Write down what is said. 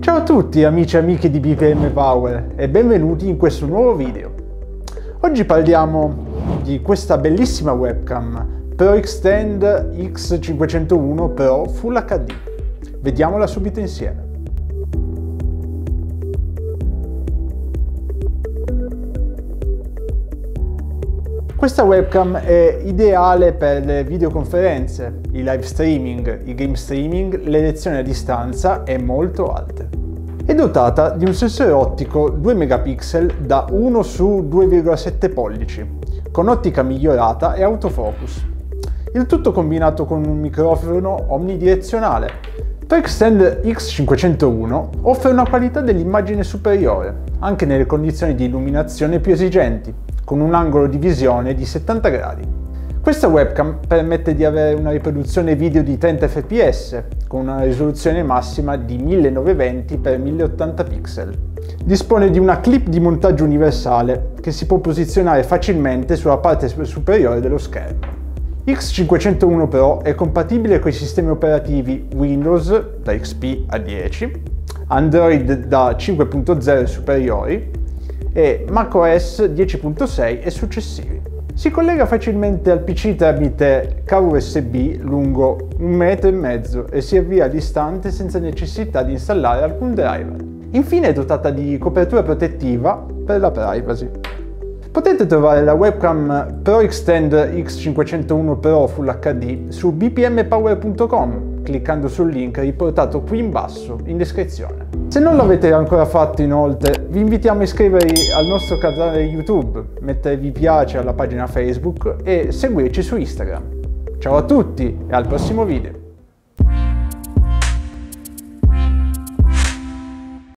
Ciao a tutti amici e amiche di BPM Power e benvenuti in questo nuovo video. Oggi parliamo di questa bellissima webcam ProXtend X501 Pro Full HD. Vediamola subito insieme. Questa webcam è ideale per le videoconferenze, i live streaming, i game streaming, le lezioni a distanza e molto alte. È dotata di un sensore ottico 2 megapixel da 1 su 2,7 pollici, con ottica migliorata e autofocus. Il tutto combinato con un microfono omnidirezionale. ProXtend X501 offre una qualità dell'immagine superiore, anche nelle condizioni di illuminazione più esigenti, con un angolo di visione di 70 gradi. Questa webcam permette di avere una riproduzione video di 30 fps con una risoluzione massima di 1920x1080 pixel. Dispone di una clip di montaggio universale che si può posizionare facilmente sulla parte superiore dello schermo. X501 Pro è compatibile con i sistemi operativi Windows da XP a 10, Android da 5.0 e superiori e macOS 10.6 e successivi. Si collega facilmente al PC tramite cavo USB lungo 1,5 m e si avvia all'istante senza necessità di installare alcun driver. Infine è dotata di copertura protettiva per la privacy. Potete trovare la webcam ProXtend X501 Pro Full HD su bpmpower.com cliccando sul link riportato qui in basso in descrizione. Se non l'avete ancora fatto inoltre, vi invitiamo a iscrivervi al nostro canale YouTube, mettere mi piace alla pagina Facebook e seguirci su Instagram. Ciao a tutti e al prossimo video!